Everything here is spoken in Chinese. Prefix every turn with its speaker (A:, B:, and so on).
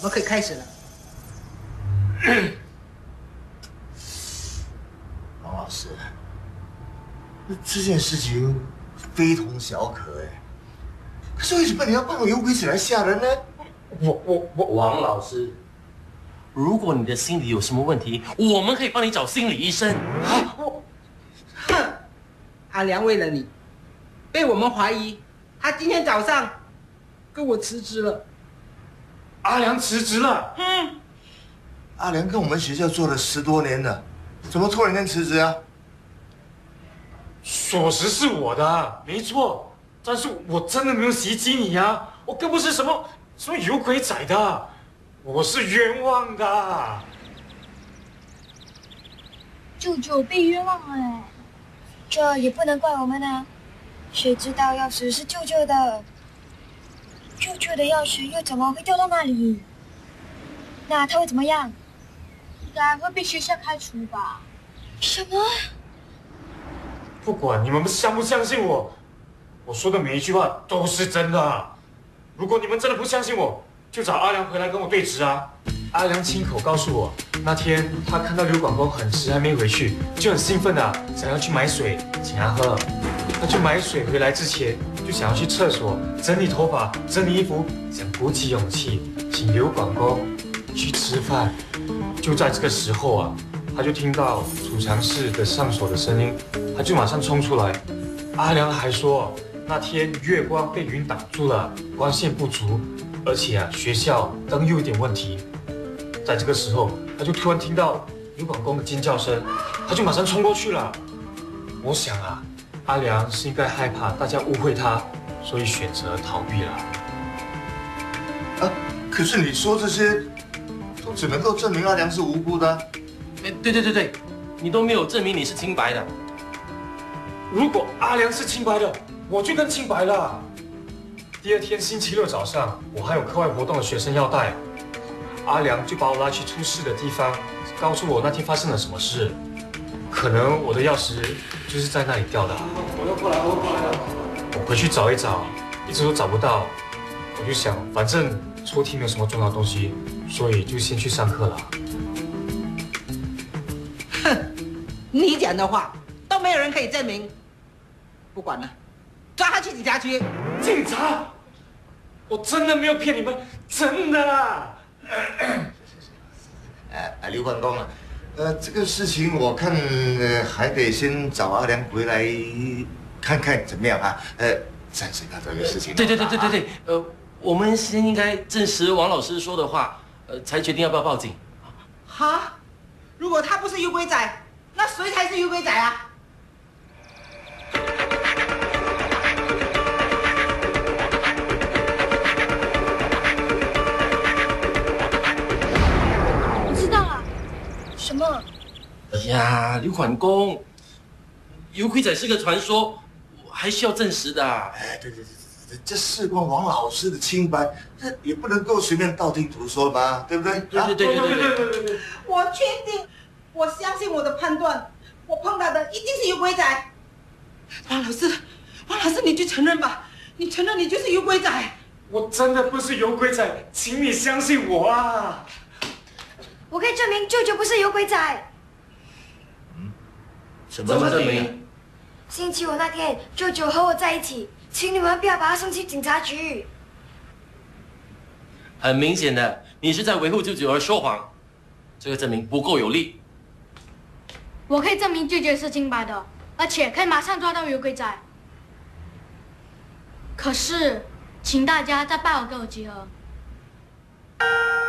A: 们可以开始了。
B: 王老师，这件事情非同小可哎，可是为什么你要扮有鬼子来吓人呢？
C: 王老师，如果你的心理有什么问题，我们可以帮你找心理医生。
A: 哼，阿良为了你，被我们怀疑，他今天早上跟我辞职了。
D: 阿良辞职了。
B: 阿良跟我们学校做了10多年了，怎么突然间辞职啊？
D: 锁匙是我的，没错，但是我真的没有袭击你呀，我更不是什么有鬼仔的，我是冤枉的。
E: 舅舅被冤枉了哎，这也不能怪我们啊，谁知道钥匙是舅舅的，舅舅的钥匙又怎么会掉到那里？那他会怎么样？应该会被学校开除吧？什么？
D: 不管你们相不相信我，我说的每一句话都是真的。如果你们真的不相信我，就找阿良回来跟我对质啊。阿良亲口告诉我，那天他看到刘广公很迟还没回去，就很兴奋的想要去买水请他喝。他去买水回来之前，就想要去厕所整理头发、整理衣服，想鼓起勇气请刘广公去吃饭。就在这个时候啊，他就听到储藏室的上锁的声音，他就马上冲出来。阿良还说，那天月光被云挡住了，光线不足，而且啊学校灯又有点问题。在这个时候，他就突然听到刘广公的尖叫声，他就马上冲过去了。我想啊，阿良是应该害怕大家误会他，所以选择逃避了。
B: 啊，可是你说这些，都只能够证明阿良是无辜的啊。
C: 对，你都没有证明你是清白的。
D: 如果阿良是清白的，我就更清白了。第二天星期六早上，我还有课外活动的学生要带，阿良就把我拉去出事的地方，告诉我那天发生了什么事。可能我的钥匙就是在那里掉的。我又过来了。我回去找一找，一直都找不到。我就想，反正抽屉没有什么重要东西，所以就先去上课了。
A: 哼，你讲的话都没有人可以证明。不管了，抓他去警察局。
D: 警察？我真的没有骗你们，真的啦。
B: 刘广公啊，这个事情我看还得先找阿良回来看看怎么样啊？暂时不要这个事情。
C: 对，我们先应该证实王老师说的话，才决定要不要报警。
A: 哈，如果他不是有鬼仔，那谁才是有鬼仔啊？
E: 什么？
C: 哎呀，刘管公，有鬼仔是个传说，还需要证实的。
B: 对，这事关王老师的清白，这也不能够随便道听途说吧，对不对？
C: 对。
A: 我确定，我相信我的判断，我碰到的一定是有鬼仔。王老师，你就承认吧，你承认你就是有鬼仔。
D: 我真的不是有鬼仔，请你相信我啊！
E: 我可以证明舅舅不是有鬼仔。
B: 什么
C: 证明？
E: 星期五那天，舅舅和我在一起，请你们不要把他送去警察局。
C: 很明显的，你是在维护舅舅而说谎，这个证明不够有力。
F: 我可以证明舅舅是清白的，而且可以马上抓到有鬼仔。可是，请大家在8号给我集合。